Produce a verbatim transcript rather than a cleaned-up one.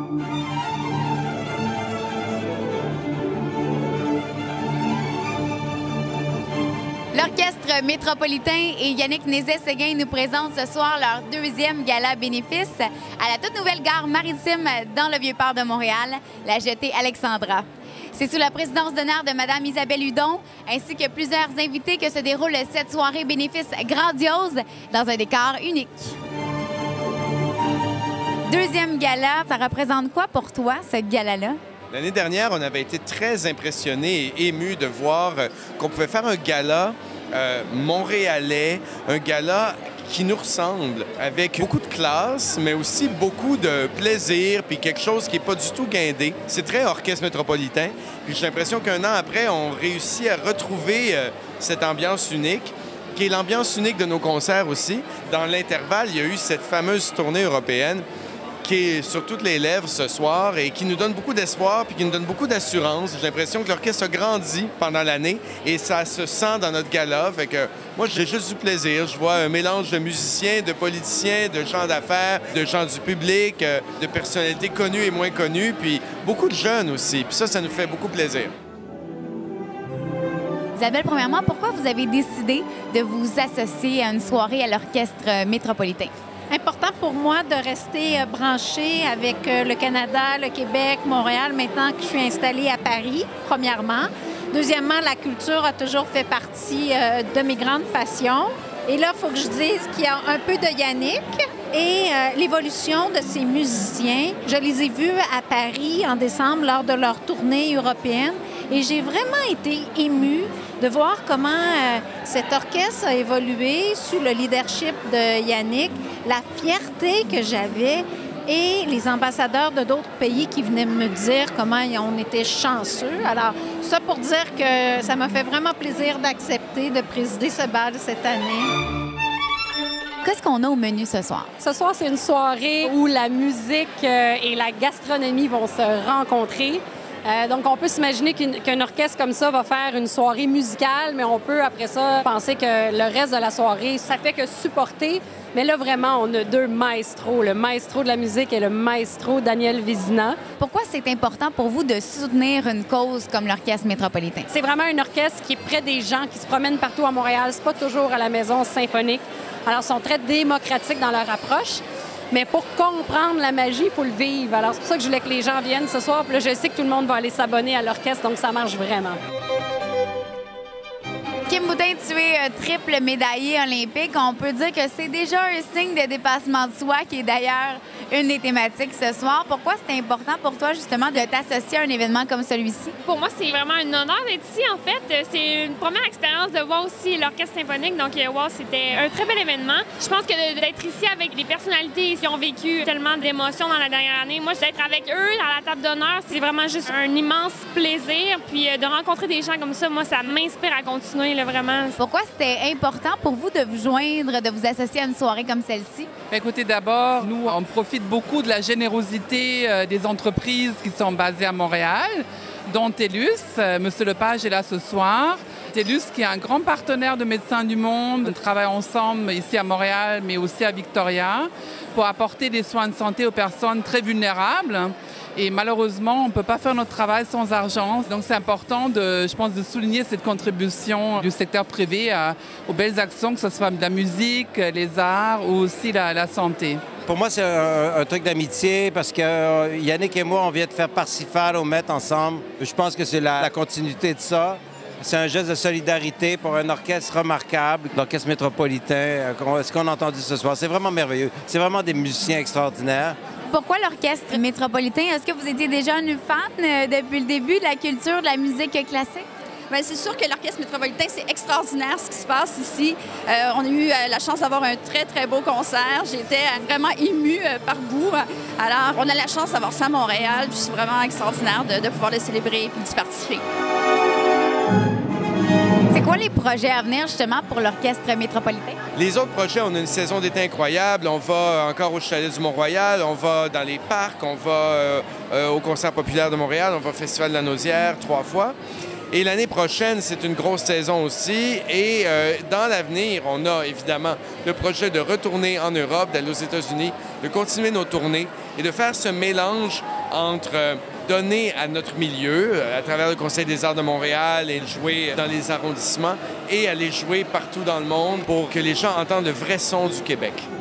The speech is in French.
L'Orchestre métropolitain et Yannick Nézet-Séguin nous présentent ce soir leur deuxième gala bénéfice à la toute nouvelle gare maritime dans le Vieux-Port de Montréal, la jetée Alexandra. C'est sous la présidence d'honneur de Mme Isabelle Hudon ainsi que plusieurs invités que se déroule cette soirée bénéfice grandiose dans un décor unique. Deuxième gala, ça représente quoi pour toi, ce gala-là? L'année dernière, on avait été très impressionnés et émus de voir qu'on pouvait faire un gala euh, montréalais, un gala qui nous ressemble, avec beaucoup de classe, mais aussi beaucoup de plaisir, puis quelque chose qui n'est pas du tout guindé. C'est très orchestre métropolitain. Puis j'ai l'impression qu'un an après, on réussit à retrouver euh, cette ambiance unique, qui est l'ambiance unique de nos concerts aussi. Dans l'intervalle, il y a eu cette fameuse tournée européenne qui est sur toutes les lèvres ce soir et qui nous donne beaucoup d'espoir puis qui nous donne beaucoup d'assurance. J'ai l'impression que l'orchestre a grandi pendant l'année et ça se sent dans notre gala. Fait que moi, j'ai juste du plaisir. Je vois un mélange de musiciens, de politiciens, de gens d'affaires, de gens du public, de personnalités connues et moins connues, puis beaucoup de jeunes aussi. Puis ça, ça nous fait beaucoup plaisir. Isabelle, premièrement, pourquoi vous avez décidé de vous associer à une soirée à l'Orchestre métropolitain? Important pour moi de rester branchée avec le Canada, le Québec, Montréal, maintenant que je suis installée à Paris, premièrement. Deuxièmement, la culture a toujours fait partie de mes grandes passions. Et là, il faut que je dise qu'il y a un peu de Yannick et euh, l'évolution de ces musiciens. Je les ai vus à Paris en décembre lors de leur tournée européenne et j'ai vraiment été émue de voir comment euh, cet orchestre a évolué sous le leadership de Yannick, la fierté que j'avais et les ambassadeurs de d'autres pays qui venaient me dire comment on était chanceux. Alors, ça pour dire que ça m'a fait vraiment plaisir d'accepter de présider ce bal cette année. Qu'est-ce qu'on a au menu ce soir? Ce soir, c'est une soirée où la musique et la gastronomie vont se rencontrer. Euh, donc, on peut s'imaginer qu'une, qu'un orchestre comme ça va faire une soirée musicale, mais on peut, après ça, penser que le reste de la soirée, ça fait que supporter. Mais là, vraiment, on a deux maestros, le maestro de la musique et le maestro Daniel Vézina. Pourquoi c'est important pour vous de soutenir une cause comme l'Orchestre métropolitain? C'est vraiment un orchestre qui est près des gens, qui se promène partout à Montréal. C'est pas toujours à la maison symphonique. Alors, ils sont très démocratiques dans leur approche. Mais pour comprendre la magie, il faut le vivre. Alors, c'est pour ça que je voulais que les gens viennent ce soir. Puis là, je sais que tout le monde va aller s'abonner à l'orchestre, donc ça marche vraiment. Kim Boutin, tu es triple médaillée olympique. On peut dire que c'est déjà un signe de dépassement de soi, qui est d'ailleurs une des thématiques ce soir. Pourquoi c'est important pour toi, justement, de t'associer à un événement comme celui-ci? Pour moi, c'est vraiment un honneur d'être ici, en fait. C'est une première expérience de voir aussi l'Orchestre symphonique. Donc, wow, c'était un très bel événement. Je pense que d'être ici avec des personnalités qui ont vécu tellement d'émotions dans la dernière année, moi, d'être avec eux à la table d'honneur, c'est vraiment juste un immense plaisir. Puis de rencontrer des gens comme ça, moi, ça m'inspire à continuer. Là, vraiment. Pourquoi c'était important pour vous de vous joindre, de vous associer à une soirée comme celle-ci? Écoutez, d'abord, nous, on profite beaucoup de la générosité euh, des entreprises qui sont basées à Montréal, dont TELUS. Euh, Monsieur Lepage est là ce soir. TELUS, qui est un grand partenaire de Médecins du Monde. On travaille ensemble ici à Montréal, mais aussi à Victoria, pour apporter des soins de santé aux personnes très vulnérables. Et malheureusement, on ne peut pas faire notre travail sans argent. Donc, c'est important, de, je pense, de souligner cette contribution du secteur privé à, aux belles actions, que ce soit de la musique, les arts ou aussi la, la santé. Pour moi, c'est un, un truc d'amitié parce que euh, Yannick et moi, on vient de faire Parsifal au Met ensemble. Je pense que c'est la, la continuité de ça. C'est un geste de solidarité pour un orchestre remarquable, l'Orchestre métropolitain, ce qu'on a entendu ce soir. C'est vraiment merveilleux. C'est vraiment des musiciens extraordinaires. Pourquoi l'Orchestre métropolitain? Est-ce que vous étiez déjà une fan euh, depuis le début de la culture, de la musique classique? Bien, c'est sûr que l'Orchestre métropolitain, c'est extraordinaire ce qui se passe ici. Euh, on a eu euh, la chance d'avoir un très, très beau concert. J'étais euh, vraiment émue euh, par bout. Alors, on a la chance d'avoir ça à Montréal. Puis c'est vraiment extraordinaire de, de pouvoir le célébrer et d'y participer. C'est quoi les projets à venir, justement, pour l'Orchestre métropolitain? Les autres projets, on a une saison d'été incroyable. On va encore au Chalet du Mont-Royal, on va dans les parcs, on va euh, euh, au Concert populaire de Montréal, on va au Festival de la Nausière trois fois. Et l'année prochaine, c'est une grosse saison aussi. Et euh, dans l'avenir, on a évidemment le projet de retourner en Europe, d'aller aux États-Unis, de continuer nos tournées et de faire ce mélange entre euh, donner à notre milieu, euh, à travers le Conseil des arts de Montréal et jouer dans les arrondissements, et aller jouer partout dans le monde pour que les gens entendent le vrai son du Québec.